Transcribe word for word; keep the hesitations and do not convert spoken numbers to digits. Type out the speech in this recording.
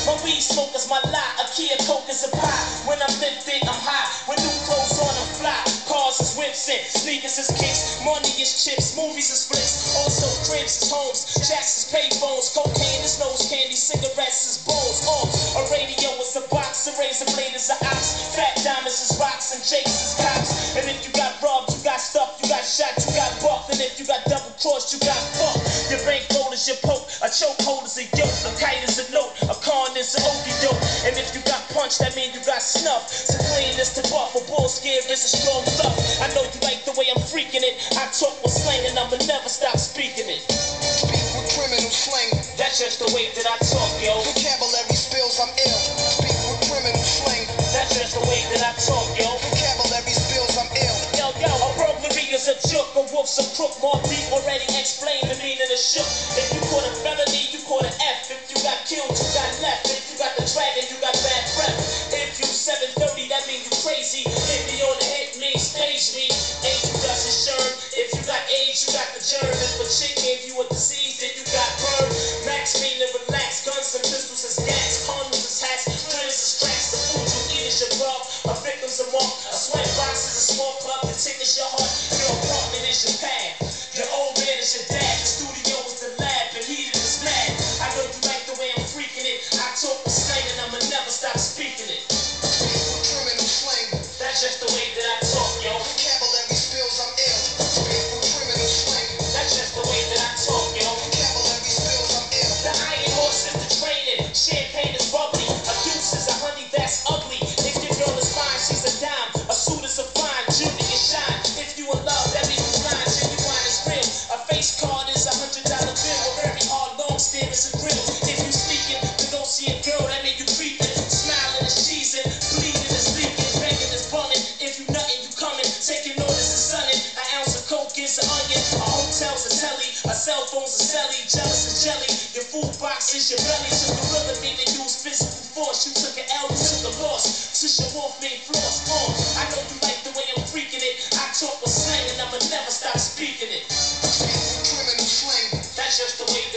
My weed smoke is my lot, a key of coke is a pie. When I'm lifted, I'm high. When new clothes on, I'm fly. Cars is whips and sneakers is kicks. Money is chips, movies is flicks. Also cribs is homes, jacks is payphones. Cocaine is nose candy, cigarettes is bowls. Oh, a radio is a box, a razor blade is a ox. Fat diamonds is rocks and jakes is cops. And if you got robbed, you got stuffed, you got shot, you got bucked. And if you got double crossed, you got fucked. Your bankroll is your poke, a chokehold is a yoke, a kite is a note, a con is an okie doke. And if you got punched, that means you got snuffed. So clean is the buff, a bull scare is a strong stuff. I know you like the way I'm freaking it. I talk with slang and I'ma never stop speaking it. Speak with criminal slang. That's just the way that I talk, yo. Vocabulary spills, I'm ill. Speak with criminal slang. That's just the way that I talk, yo. Vocabulary spills, I'm ill. Yo, yo, a burglary is a joke, a wolf's a crook. More beat already explained the meaning of shook. If you caught a felony, you caught an F. If you got killed, you got left. If you got the dragon, you got bad breath. If you seven thirty, that means you crazy. Hit me on the hit means page me. Ain't you got your shirt? If you got AIDS, you got the germ. If a chick gave you a disease, then you got burned. Max meaning relax. Guns and pistols is gas. Condoms is hats. Guns is tracks. The food you eat is your grub. A victim's a mark. A sweat box is a small club. The tick is your heart. Your apartment is your pad. Your old man is your dad. The studio is the lab. And heated is mad. I know you like the way I'm freaking it. I talk with slang and I'ma never stop speaking it. Speak with criminal slang. That's just the way that I talk, yo. Vocabulary spills, I'm ill. Speak with criminal slang. That's just the way that I talk, yo. Vocabulary spills, I'm ill. The iron horse is the training. Champagne is bubbly. A deuce is a honey that's ugly. If your girl is fine, she's a dime. A suit is a fine. Jewelry is shine. If you in love, that means you blind. Genuine is real. A face card is a hundred dollar bill. A very hard long stare is a grill. If you sneaking, you don't see a girl, that means you creeping. Smiling is cheesing. Bleeding is leaking. Begging is bumming. If you nothing, you coming. Taking orders is sunning. An ounce of coke is an onion. A hotel's a telly. A cell phone's a celly. Jealous is jelly. Your food box is your belly. So gorilla mean to use physical force. You took an L, you took a loss. Since your wolf made floss. Uh, I know you like the way I'm freaking it. I talk with slang and I'ma never stop speaking it. Speak with criminal slang. That's just the way